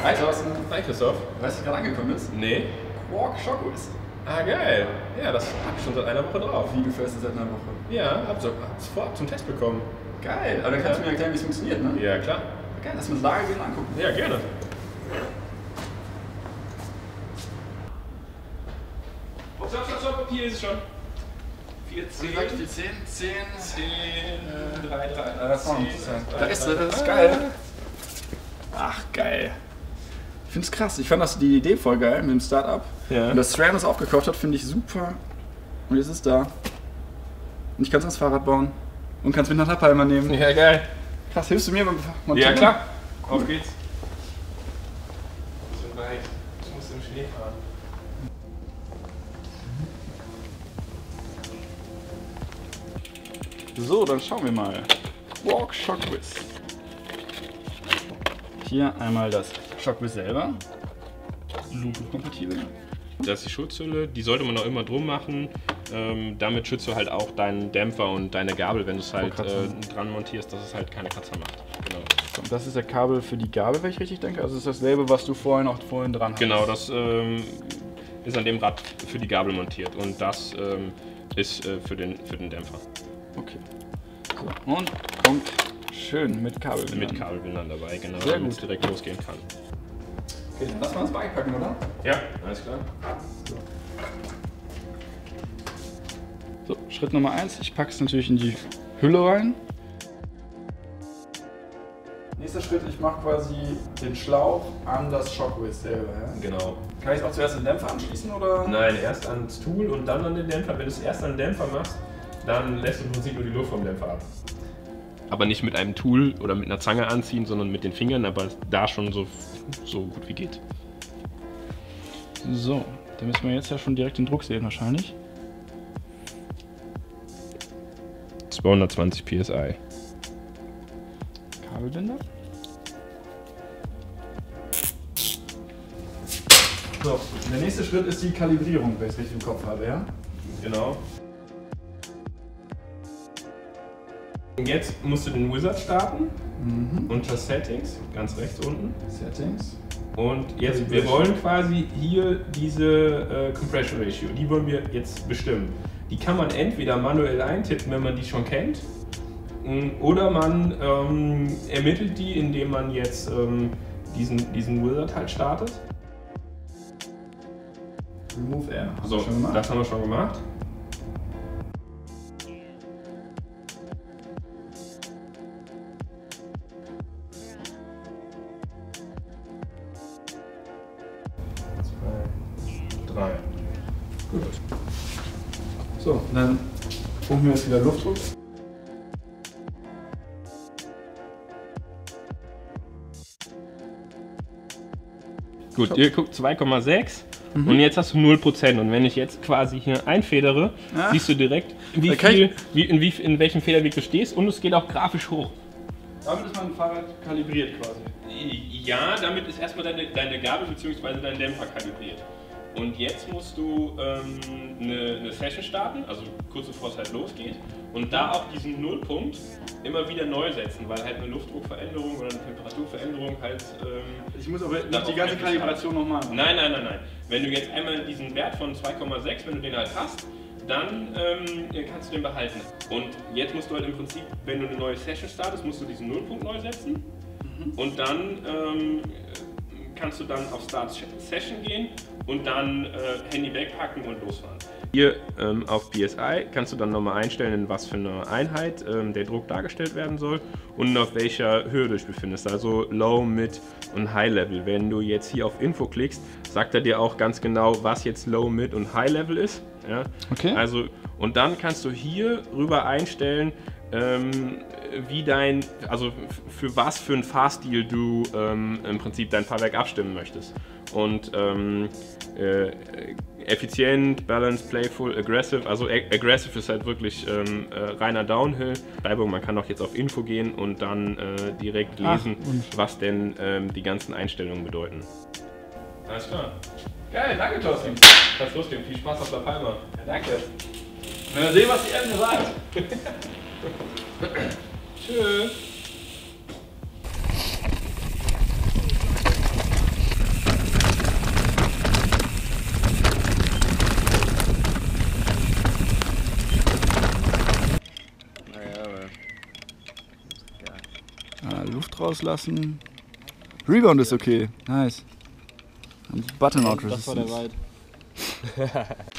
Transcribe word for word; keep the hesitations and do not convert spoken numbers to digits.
Hi Thorsten. Hi Christoph. Weißt du, gerade angekommen ist? Nee. Quark Shockwizz. Ah, geil. Ja, das hab ich schon seit einer Woche drauf. Wie, du fährst es seit einer Woche? Ja, hab's, hab's vorab zum Test bekommen. Geil, aber dann kannst ja. du mir erklären, wie es funktioniert, ne? Ja, klar. Geil, lass uns das Lager gehen angucken. Ja, gerne. Oh, stopp, stopp, stopp, hier ist es schon. vierzehn. Wie zehn? zehn. zehn. drei, drei. Da vorne. Da ist es, das ist geil. Ach, geil. Ich find's krass. Ich fand das die Idee voll geil mit dem Startup. Ja. Und dass SRAM das aufgekauft hat, finde ich super. Und jetzt ist es da. Und ich kann es ans Fahrrad bauen. Und kann es mit nach Lappalma nehmen. Ja, geil. Krass, hilfst du mir beim Montieren? Ja, klar. Cool. Auf geht's. So weit. Ich muss im Schnee fahren. So, dann schauen wir mal. Quark Shockwizz. Hier einmal das Shockwizz selber. Bluetooth-kompatibel. Das ist die Schutzhülle, die sollte man auch immer drum machen. Ähm, damit schützt du halt auch deinen Dämpfer und deine Gabel, wenn du es halt äh, dran montierst, dass es halt keine Kratzer macht. Genau. Und das ist der Kabel für die Gabel, wenn ich richtig denke? Also ist dasselbe, was du vorhin auch vorhin dran hast? Genau, das ähm, ist an dem Rad für die Gabel montiert und das ähm, ist äh, für, den, für den Dämpfer. Okay. So. Und kommt schön mit Kabelbindern. Mit Kabelbindern dabei, genau, Sehr damit gut. es direkt losgehen kann. Okay, dann lass mal das Bike packen, oder? Ja, alles klar. So, Schritt Nummer eins. Ich packe es natürlich in die Hülle rein. Nächster Schritt, ich mache quasi den Schlauch an das Shockwizz selber. Ja? Genau. Kann ich auch zuerst den Dämpfer anschließen, oder? Nein, erst ans Tool und dann an den Dämpfer. Wenn du es erst an den Dämpfer machst, dann lässt du im Prinzip nur die Luft vom Dämpfer ab. Aber nicht mit einem Tool oder mit einer Zange anziehen, sondern mit den Fingern, aber da schon so, so gut wie geht. So, da müssen wir jetzt ja schon direkt den Druck sehen wahrscheinlich. zweihundertzwanzig P S I. Kabelbinder. So, der nächste Schritt ist die Kalibrierung, wenn ich es richtig im Kopf habe, ja? Genau. Jetzt musst du den Wizard starten, mhm. unter Settings, ganz rechts unten. Settings. Und jetzt, wir wollen quasi hier diese äh, Compression Ratio, die wollen wir jetzt bestimmen. Die kann man entweder manuell eintippen, wenn man die schon kennt, oder man ähm, ermittelt die, indem man jetzt ähm, diesen, diesen Wizard halt startet. Remove Air. Haben so, wir schon gemacht? Das haben wir schon gemacht. Drei. Gut. So, dann pumpen wir jetzt wieder Luftdruck. Gut, ihr guckt zwei Komma sechs mhm. und jetzt hast du null Prozent. Und wenn ich jetzt quasi hier einfedere, ja. siehst du direkt, wie viel, wie, in, wie, in welchem Federweg du stehst und es geht auch grafisch hoch. Damit ist mein Fahrrad kalibriert quasi. Ja, damit ist erstmal deine, deine Gabel bzw. dein Dämpfer kalibriert. Und jetzt musst du ähm, eine, eine Session starten, also kurz bevor es halt losgeht. Und da auch diesen Nullpunkt immer wieder neu setzen, weil halt eine Luftdruckveränderung oder eine Temperaturveränderung halt... Ähm, ich muss aber nicht die ganze Kalibration nochmal machen. Nein, nein, nein, nein. Wenn du jetzt einmal diesen Wert von zwei Komma sechs, wenn du den halt hast, dann ähm, kannst du den behalten. Und jetzt musst du halt im Prinzip, wenn du eine neue Session startest, musst du diesen Nullpunkt neu setzen. Mhm. Und dann ähm, kannst du dann auf Start Session gehen und dann äh, Handy wegpacken und losfahren. Hier ähm, auf P S I kannst du dann nochmal einstellen, in was für eine Einheit ähm, der Druck dargestellt werden soll und auf welcher Höhe du dich befindest, also Low, Mid und High Level. Wenn du jetzt hier auf Info klickst, sagt er dir auch ganz genau, was jetzt Low, Mid und High Level ist. Ja? Okay. Also, und dann kannst du hier rüber einstellen, ähm, wie dein, also für was für einen Fahrstil du ähm, im Prinzip dein Fahrwerk abstimmen möchtest. Und ähm, äh, effizient, balanced, playful, aggressive. Also ag aggressive ist halt wirklich ähm, äh, reiner Downhill. Man kann auch jetzt auf Info gehen und dann äh, direkt lesen, Ach, was denn ähm, die ganzen Einstellungen bedeuten. Alles klar. Geil, danke Thorsten. Kannst losgehen. Viel Spaß auf La Palma. Ja, danke. Wenn wir sehen, was die Eltern sagt. Tschüss. Schuss rauslassen. Rebound ist okay. Nice. Und Button-Out Das war der Resistance. Wald.